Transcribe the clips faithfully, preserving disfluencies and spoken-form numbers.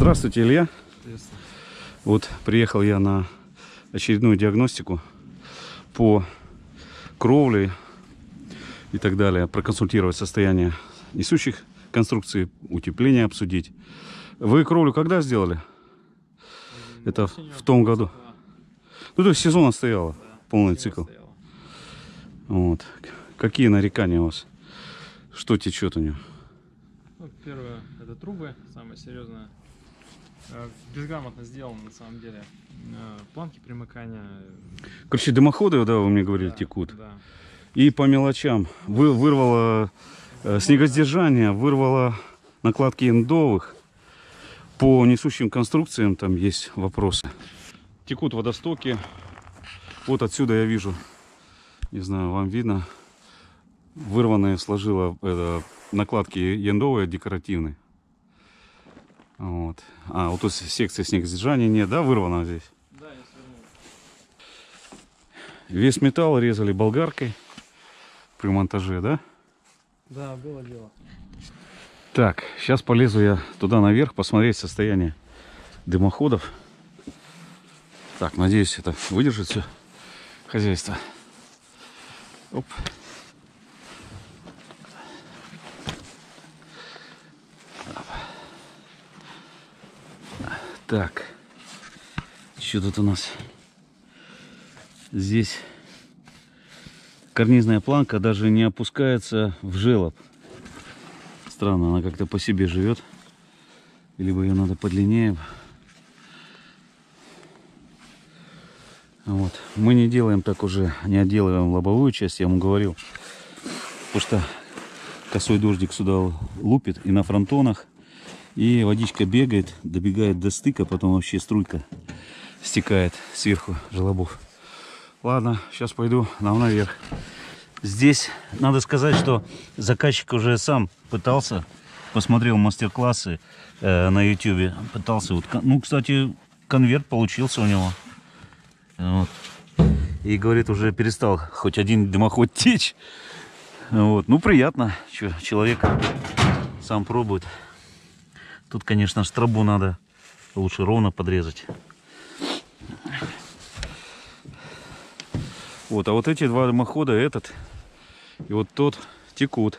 Здравствуйте, Илья. Вот приехал я на очередную диагностику по кровле и так далее, проконсультировать состояние несущих конструкций, утепление обсудить. Вы кровлю когда сделали? Ну, это в том году. Ну, то есть сезон отстояла, да, полный цикл. Отстояла. Вот. Какие нарекания у вас? Что течет у нее? Ну, первое, это трубы, самое серьезное. Безграмотно сделано на самом деле. Планки примыкания. Короче, дымоходы, да, вы мне говорили, да, текут. Да. И по мелочам. Вы вырвало э, снегосдержание, вырвало накладки эндовых. По несущим конструкциям там есть вопросы. Текут водостоки. Вот отсюда я вижу, не знаю, вам видно, вырванные сложила это, накладки яндовые декоративные. Вот. А, вот тут секция снегосдержания нет, да, вырвана здесь? Да, я свернул. Весь металл резали болгаркой при монтаже, да? Да, было дело. Так, сейчас полезу я туда наверх посмотреть состояние дымоходов. Так, надеюсь, это выдержит все хозяйство. Оп. Так, что тут у нас? Здесь карнизная планка даже не опускается в желоб. Странно, она как-то по себе живет. Либо ее надо подлиннее. Вот. Мы не делаем так уже, не отделываем лобовую часть, я ему говорил. Потому что косой дождик сюда лупит и на фронтонах. И водичка бегает, добегает до стыка, потом вообще струйка стекает сверху желобов. Ладно, сейчас пойду нам наверх. Здесь надо сказать, что заказчик уже сам пытался, посмотрел мастер-классы э, на ютубе, пытался. Вот, ну, кстати, конверт получился у него. Вот. И говорит, уже перестал хоть один дымоход течь. Вот. Ну, приятно, что человек сам пробует. Тут, конечно, штрабу надо лучше ровно подрезать. Вот, а вот эти два дымохода, этот и вот тот, текут.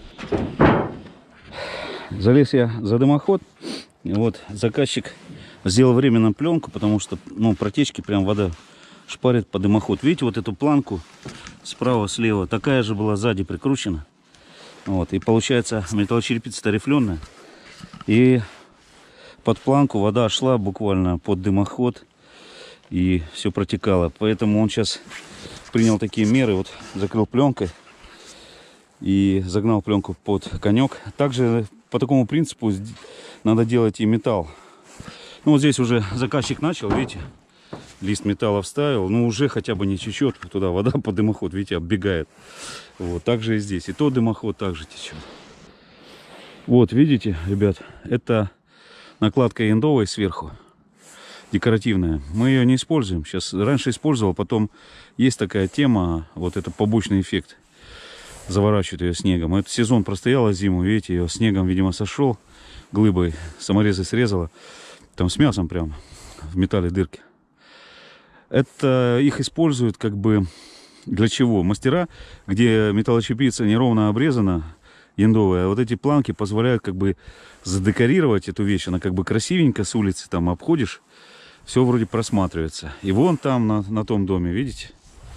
Залез я за дымоход. Вот, заказчик сделал временно пленку, потому что, ну, протечки, прям вода шпарит по дымоход. Видите, вот эту планку справа, слева, такая же была сзади прикручена. Вот, и получается металлочерепица рифленая. И под планку вода шла буквально под дымоход. И все протекало. Поэтому он сейчас принял такие меры. Вот закрыл пленкой. И загнал пленку под конек. Также по такому принципу надо делать и металл. Ну вот здесь уже заказчик начал, видите. Лист металла вставил. Ну уже хотя бы не течет. Туда вода под дымоход, видите, оббегает. Вот так же и здесь. И тот дымоход также течет. Вот, видите, ребят, это накладка яндовая сверху, декоративная. Мы ее не используем. Сейчас раньше использовал, потом есть такая тема, вот это побочный эффект. Заворачивают ее снегом. Этот сезон простояла зиму, видите, ее снегом, видимо, сошел, глыбой, саморезы срезала. Там с мясом прям в металле дырки. Это их используют как бы для чего? Мастера, где металлочерепица неровно обрезана, яндовая, вот эти планки позволяют как бы задекорировать эту вещь. Она как бы красивенько с улицы там обходишь, все вроде просматривается. И вон там на, на том доме, видите?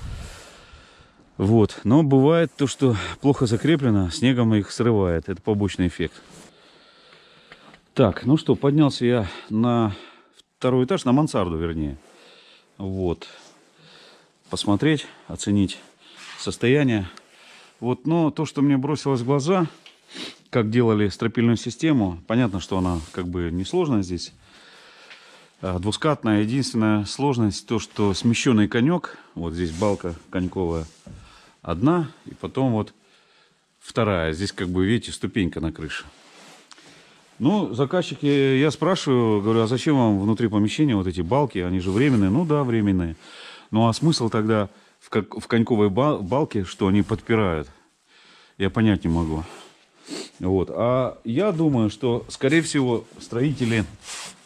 Вот. Но бывает то, что плохо закреплено, снегом их срывает. Это побочный эффект. Так, ну что, поднялся я на второй этаж, на мансарду вернее. Вот. Посмотреть, оценить состояние. Вот, но то, что мне бросилось в глаза, как делали стропильную систему, понятно, что она как бы несложная здесь, двускатная. Единственная сложность то, что смещенный конек, вот здесь балка коньковая одна, и потом вот вторая. Здесь как бы, видите, ступенька на крыше. Ну, заказчик, я, я спрашиваю, говорю, а зачем вам внутри помещения вот эти балки, они же временные? Ну да, временные. Ну а смысл тогда в, как, в коньковой балке, что они подпирают? Я понять не могу. Вот. А я думаю, что, скорее всего, строители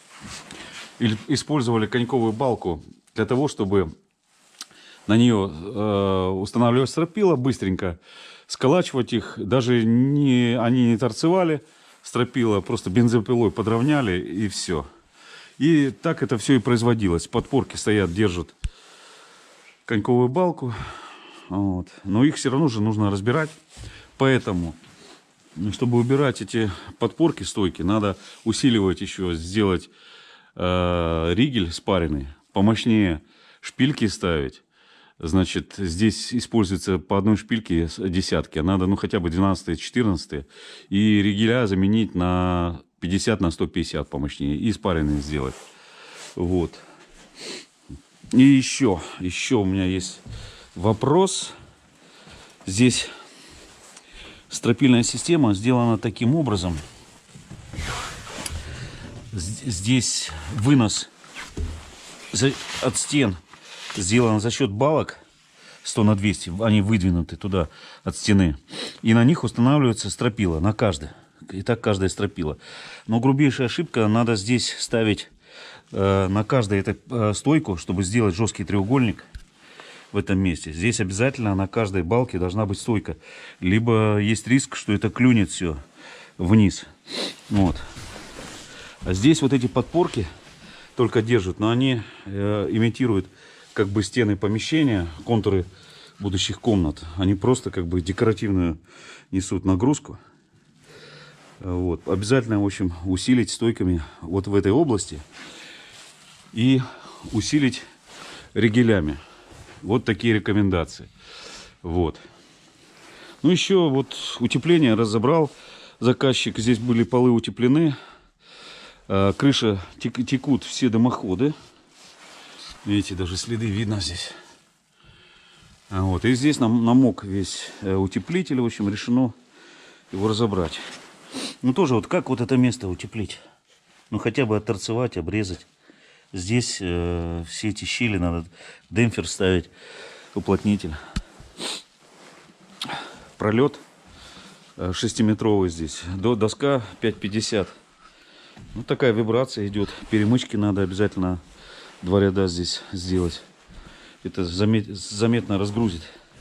или использовали коньковую балку для того, чтобы на нее э, устанавливать стропила быстренько, сколачивать их. Даже не, они не торцевали стропила, просто бензопилой подровняли и все. И так это все и производилось. Подпорки стоят, держат коньковую балку. Вот. Но их все равно же нужно разбирать. Поэтому, чтобы убирать эти подпорки, стойки, надо усиливать еще, сделать э, ригель спаренный, помощнее шпильки ставить. Значит, здесь используется по одной шпильке десятки, а надо, ну, хотя бы двенадцать-четырнадцать. И ригеля заменить на пятьдесят на сто пятьдесят помощнее. И спаренный сделать. Вот. И еще, еще у меня есть вопрос. Здесь стропильная система сделана таким образом. Здесь вынос от стен сделан за счет балок сто на двести. Они выдвинуты туда от стены. И на них устанавливается стропила, на каждой. И так каждая стропила. Но грубейшая ошибка. Надо здесь ставить э, на каждой этой э, стойку, чтобы сделать жесткий треугольник в этом месте. Здесь обязательно на каждой балке должна быть стойка. Либо есть риск, что это клюнет все вниз. Вот. А здесь вот эти подпорки только держат, но они э, имитируют как бы стены помещения, контуры будущих комнат. Они просто как бы декоративную несут нагрузку. Вот. Обязательно, в общем, усилить стойками вот в этой области и усилить ригелями. Вот такие рекомендации. Вот. Ну, еще вот утепление разобрал заказчик. Здесь были полы утеплены. Крыша, тек, текут все дымоходы. Видите, даже следы видно здесь. Вот. И здесь нам намок весь утеплитель. В общем, решено его разобрать. Ну, тоже вот как вот это место утеплить? Ну, хотя бы отторцевать, обрезать. Здесь э, все эти щели надо демпфер ставить, уплотнитель. Пролет э, шестиметровый здесь. До доска пять пятьдесят. Ну, такая вибрация идет. Перемычки надо обязательно два ряда здесь сделать. Это замет, заметно разгрузит.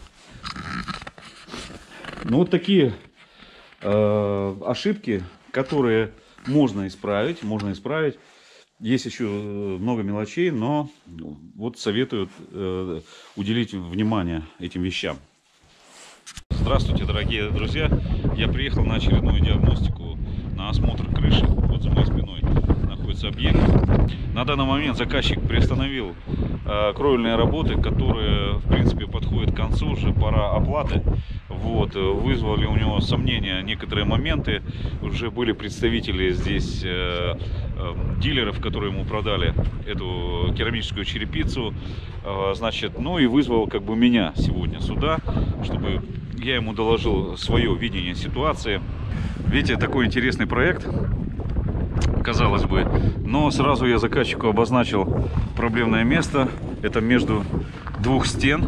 Ну, вот такие э, ошибки, которые можно исправить. Можно исправить. Есть еще много мелочей, но вот советую э, уделить внимание этим вещам. Здравствуйте, дорогие друзья! Я приехал на очередную диагностику, на осмотр крыши. Вот за моей спиной находится объект. На данный момент заказчик приостановил э, кровельные работы, которые, в принципе, подходят к концу, уже пора оплаты. Вот, вызвали у него сомнения некоторые моменты. Уже были представители здесь э, э, дилеров, которые ему продали эту керамическую черепицу. Э, значит, ну и вызвал как бы меня сегодня сюда, чтобы я ему доложил свое видение ситуации. Видите, такой интересный проект, казалось бы. Но сразу я заказчику обозначил проблемное место. Это между двух стен.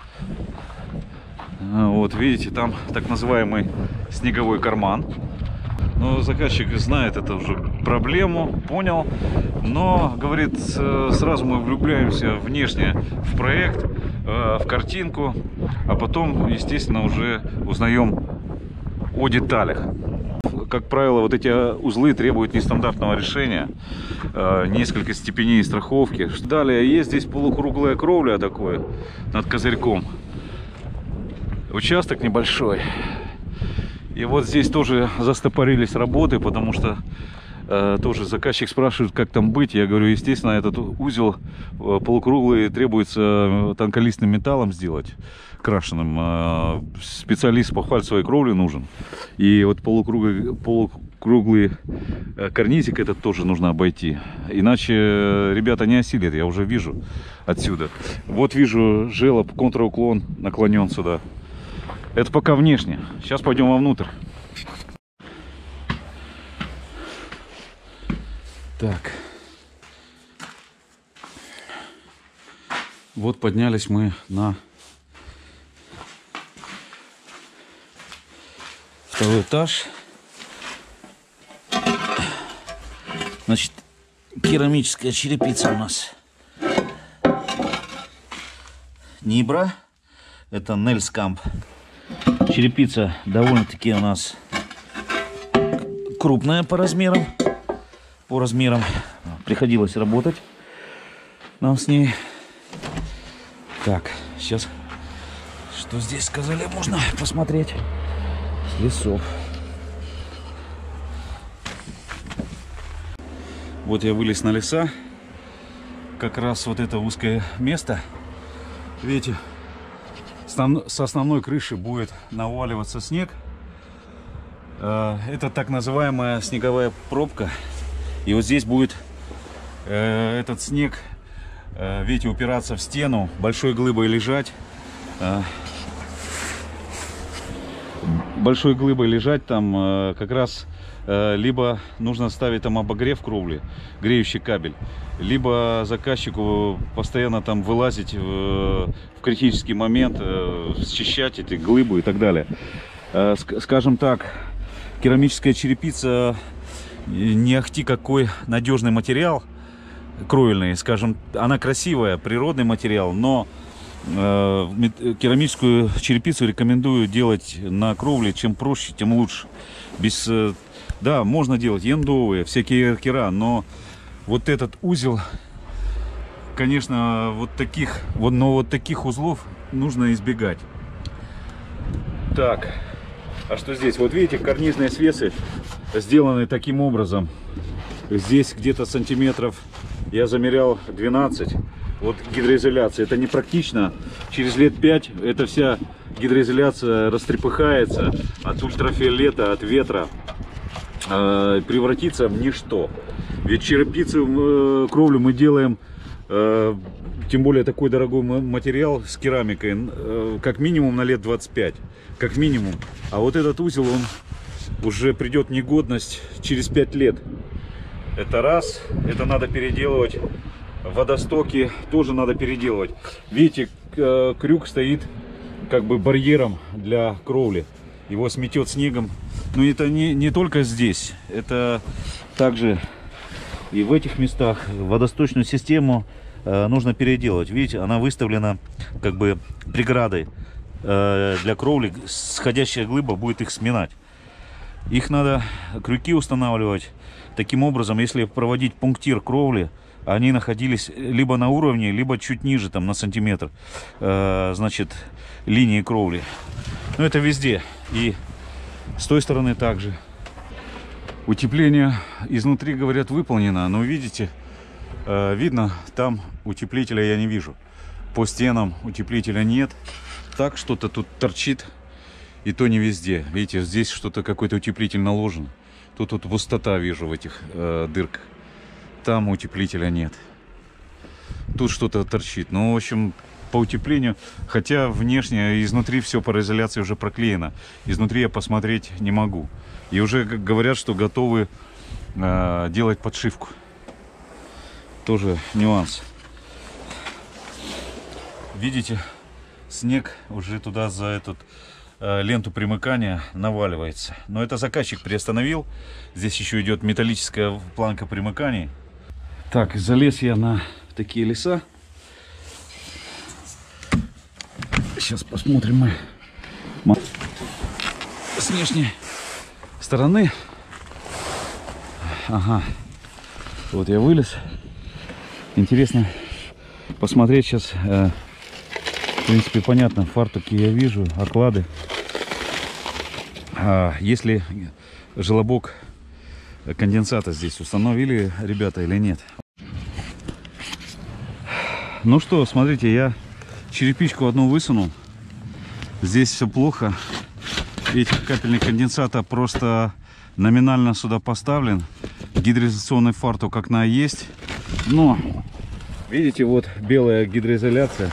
Вот, видите, там так называемый снеговой карман. Но заказчик знает эту уже проблему, понял. Но, говорит, сразу мы влюбляемся внешне в проект, в картинку, а потом, естественно, уже узнаем о деталях. Как правило, вот эти узлы требуют нестандартного решения, несколько степеней страховки. Далее есть здесь полукруглая кровля такое над козырьком. Участок небольшой. И вот здесь тоже застопорились работы, потому что э, тоже заказчик спрашивает, как там быть. Я говорю, естественно, этот узел э, полукруглый требуется тонколистным металлом сделать, крашеным. Э, специалист по фальцевой кровле нужен. И вот полукруглый, полукруглый э, карнизик этот тоже нужно обойти. Иначе ребята не осилят, я уже вижу отсюда. Вот вижу желоб, контрауклон наклонен сюда. Это пока внешне. Сейчас пойдем вовнутрь. Так. Вот поднялись мы на второй этаж. Значит, керамическая черепица у нас. Нибра. Это Нельскамп. Черепица довольно-таки у нас крупная по размерам. По размерам приходилось работать нам с ней. Так, сейчас, что здесь сказали, можно посмотреть с лесов. Вот я вылез на леса. Как раз вот это узкое место. Видите, с основной крыши будет наваливаться снег. Это так называемая снеговая пробка. И вот здесь будет э, этот снег, э, видите, упираться в стену, большой глыбой лежать. Э, большой глыбой лежать там э, как раз э, либо нужно ставить там обогрев кровли, греющий кабель, либо заказчику постоянно там вылазить в, в критический момент, э, счищать эти глыбы и так далее. Э, скажем так, керамическая черепица не ахти какой надежный материал, кровельный, скажем, она красивая, природный материал, но э, керамическую черепицу рекомендую делать на кровле, чем проще, тем лучше. Без, э, да, можно делать яндовые, всякие эркера, но вот этот узел, конечно, вот таких, вот, но вот таких узлов нужно избегать. Так, а что здесь? Вот видите, карнизные свесы сделаны таким образом. Здесь где-то сантиметров, я замерял двенадцать. Вот гидроизоляция. Это не практично. Через лет пять эта вся гидроизоляция растрепыхается от ультрафиолета, от ветра, э, превратится в ничто. Ведь черепицу, э, кровлю мы делаем, э, тем более такой дорогой материал с керамикой, э, как минимум на лет двадцать пять. Как минимум. А вот этот узел, он уже придет в негодность через пять лет. Это раз. Это надо переделывать. Водостоки тоже надо переделывать. Видите, крюк стоит как бы барьером для кровли. Его сметет снегом. Но это не, не только здесь. Это также и в этих местах. Водосточную систему э, нужно переделать. Видите, она выставлена как бы преградой э, для кровли. Сходящая глыба будет их сминать. Их надо, крюки устанавливать таким образом, если проводить пунктир кровли, они находились либо на уровне, либо чуть ниже, там на сантиметр, э, значит, линии кровли. Но это везде. И с той стороны также. Утепление изнутри, говорят, выполнено, но видите, э, видно, там утеплителя я не вижу. По стенам утеплителя нет. Так что-то тут торчит. И то не везде. Видите, здесь что-то, какой-то утеплитель наложен. Тут вот пустота вижу в этих э, дырках. Там утеплителя нет. Тут что-то торчит. Ну, в общем, по утеплению, хотя внешне, изнутри все пароизоляцией уже проклеено. Изнутри я посмотреть не могу. И уже говорят, что готовы э, делать подшивку. Тоже нюанс. Видите, снег уже туда за этот... ленту примыкания наваливается. Но это заказчик приостановил. Здесь еще идет металлическая планка примыканий. Так, залез я на такие леса. Сейчас посмотрим мы с внешней стороны. Ага. Вот я вылез. Интересно посмотреть сейчас. В принципе, понятно, фартуки я вижу, оклады. А если желобок конденсата здесь установили ребята или нет? Ну что, смотрите, я черепичку одну высунул. Здесь все плохо. Видите, капельник конденсата просто номинально сюда поставлен. Гидроизоляционный фартук окна есть. Но, видите, вот белая гидроизоляция.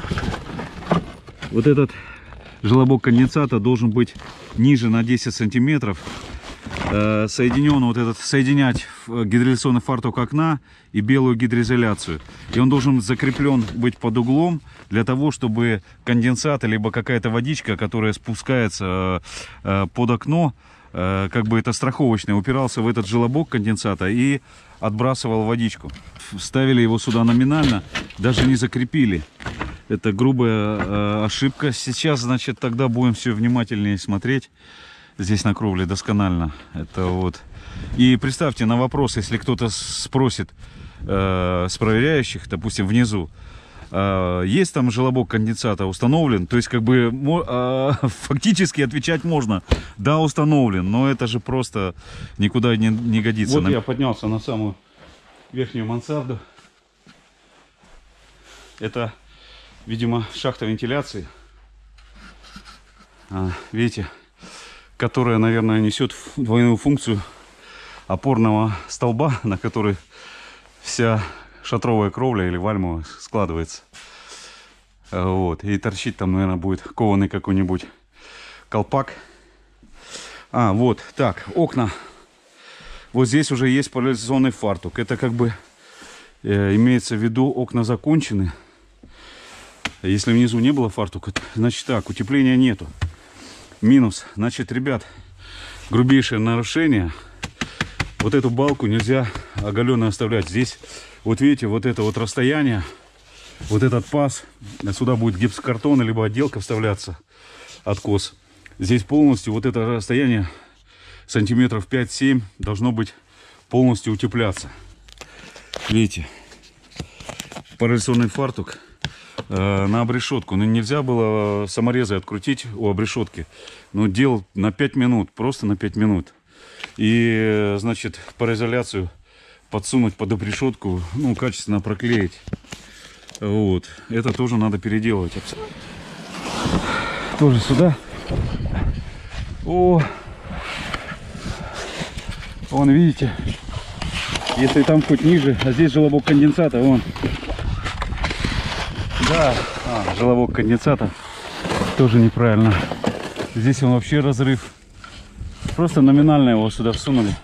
Вот этот желобок конденсата должен быть ниже на десять сантиметров. Э, соединен вот этот, соединять гидроизоляционный фартук окна и белую гидроизоляцию. И он должен закреплен быть под углом для того, чтобы конденсат либо какая-то водичка, которая спускается э, под окно, э, как бы это страховочный, упирался в этот желобок конденсата и отбрасывал водичку. Ставили его сюда номинально, даже не закрепили. Это грубая э, ошибка. Сейчас, значит, тогда будем все внимательнее смотреть. Здесь на кровле досконально. Это вот. И представьте, на вопрос, если кто-то спросит э, с проверяющих, допустим, внизу, э, есть там желобок конденсата установлен, то есть как бы э, фактически отвечать можно, да, установлен, но это же просто никуда не, не годится. Вот я поднялся на самую верхнюю мансарду. Это, видимо, шахта вентиляции. А, видите, которая, наверное, несет двойную функцию опорного столба, на который вся шатровая кровля или вальмовая складывается. Вот. И торчит там, наверное, будет кованый какой-нибудь колпак. А, вот, так, окна. Вот здесь уже есть поляризационный фартук. Это как бы э, имеется в виду, окна закончены. Если внизу не было фартука, значит так, утепления нету. Минус. Значит, ребят, грубейшее нарушение. Вот эту балку нельзя оголенной оставлять. Здесь, вот видите, вот это вот расстояние, вот этот паз, сюда будет гипсокартон, либо отделка вставляться, откос. Здесь полностью вот это расстояние, сантиметров пять-семь, должно быть полностью утепляться. Видите, поляризационный фартук э, на обрешетку. Ну, нельзя было саморезы открутить у обрешетки. Но делал на пять минут, просто на пять минут. И, значит, пароизоляцию подсунуть под обрешетку, ну, качественно проклеить. Вот. Это тоже надо переделывать. Тоже сюда. О! Вон, видите, если там хоть ниже, а здесь желобок конденсата, вон. Да, а, желобок конденсата тоже неправильно. Здесь он вообще разрыв. Просто номинально его сюда всунули.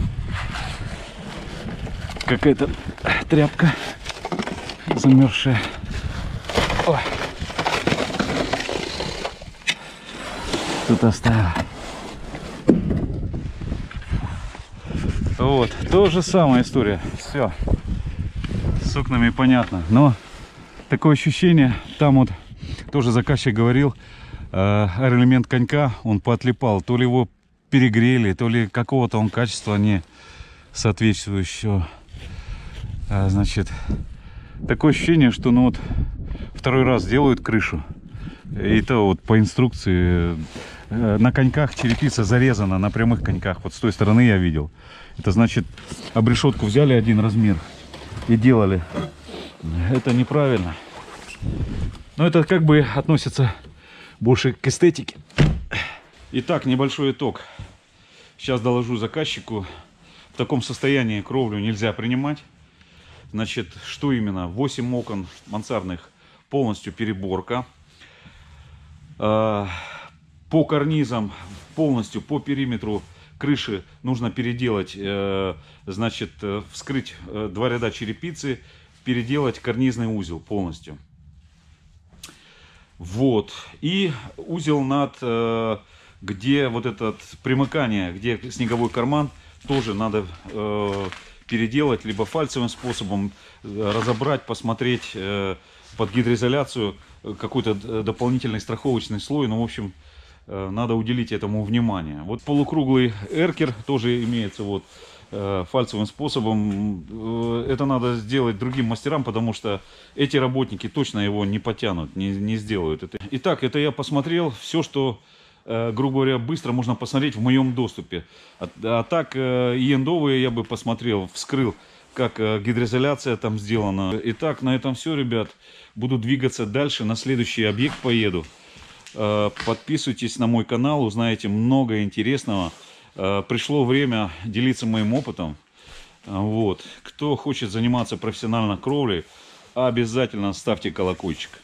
Какая-то тряпка замерзшая. Ой. Тут оставил. Вот, то же самая история. Все. С окнами понятно. Но такое ощущение, там вот тоже заказчик говорил, э, аэроэлемент конька, он поотлипал. То ли его перегрели, то ли какого-то он качества не соответствующего. А, значит, такое ощущение, что ну вот второй раз делают крышу. И то вот по инструкции э, на коньках черепица зарезана, на прямых коньках. Вот с той стороны я видел. Это значит, обрешетку взяли один размер и делали. Это неправильно. Но это как бы относится больше к эстетике. Итак, небольшой итог. Сейчас доложу заказчику. В таком состоянии кровлю нельзя принимать. Значит, что именно? восемь окон мансардных, полностью переборка. По карнизам, полностью по периметру крыши нужно переделать, значит, вскрыть два ряда черепицы, переделать карнизный узел полностью. Вот. И узел над, где вот этот примыкание, где снеговой карман, тоже надо переделать, либо фальцевым способом разобрать, посмотреть под гидроизоляцию какой-то дополнительный страховочный слой. Ну, в общем, надо уделить этому внимание. Вот полукруглый эркер тоже имеется вот фальцевым способом. Это надо сделать другим мастерам, потому что эти работники точно его не потянут, не, не сделают это. Итак, это я посмотрел все, что, грубо говоря, быстро можно посмотреть в моем доступе. А, а так, и эндовые я бы посмотрел, вскрыл, как гидроизоляция там сделана. Итак, на этом все, ребят. Буду двигаться дальше, на следующий объект поеду. Подписывайтесь на мой канал, узнаете много интересного. Пришло время делиться моим опытом. Вот. Кто хочет заниматься профессионально кровлей, обязательно ставьте колокольчик.